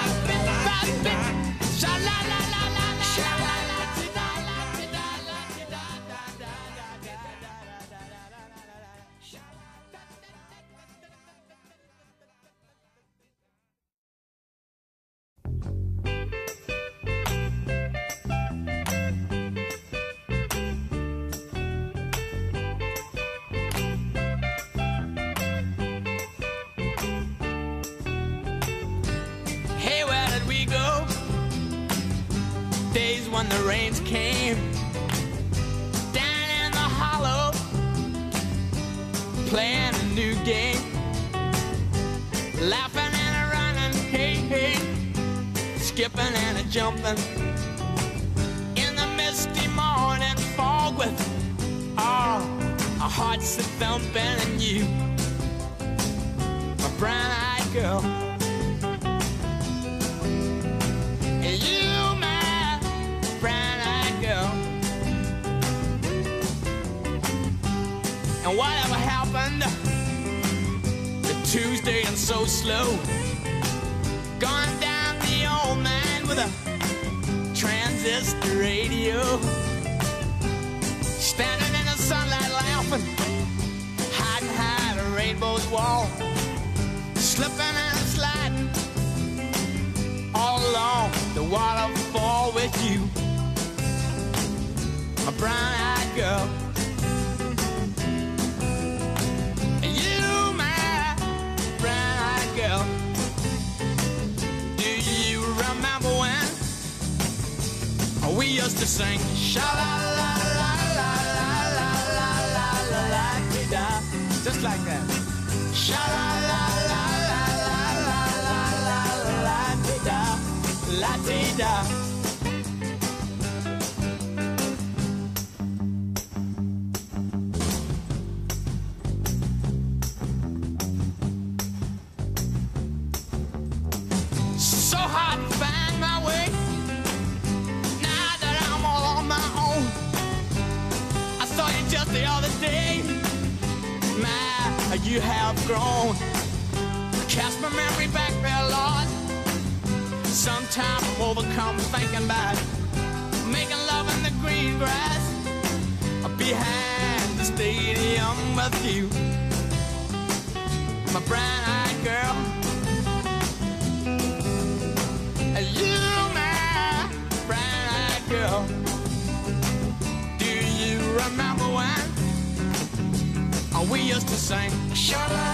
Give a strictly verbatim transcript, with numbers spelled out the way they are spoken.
Hey, where did we go? Days when the rains came down in the hollow, playing a new game, laughing and a running, hey, hey, skipping and a jumping in the misty morning fog with all our hearts a thumping, and you, my brown-eyed girl. You, my brown-eyed girl. And whatever happened to Tuesday and so slow, gone down the old man with a transistor radio, standing in the sunlight laughing, hiding behind a rainbow's wall, slipping and sliding all along the waterfall with you, my brown-eyed girl. You, my brown-eyed girl. Do you remember when we used to sing sha-la-la-la-la-la-la-la-la-la-la-la-la-la-la, just like that? Sha-la-la-la-la-la-la-la-la-la-la-la, la-dee-da. So hard to find my way now that I'm all on my own. I saw you just the other day, my, you have grown. Cast my memory back there, Lord. Sometimes I'm overcome thinking about making love in the green grass behind the stadium with you, my brown-eyed girl. You, my brown-eyed girl. Do you remember when we used to sing? Shut up.